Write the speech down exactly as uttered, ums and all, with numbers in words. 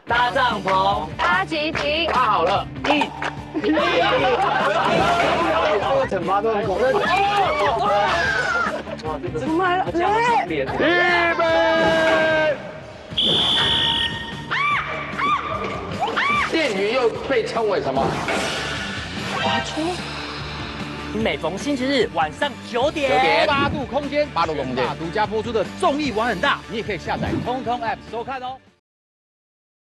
搭帐篷， 搭集体， 搭好了，一，这个惩罚都很恐怖。哇，这个怎么了？来， 预备。电鱼又被称为什么？ 滑出。 每逢星期日晚上九点， 九点八度空间， 八度空间独家播出的综艺玩很大，你也可以下载通通 App 收看哦。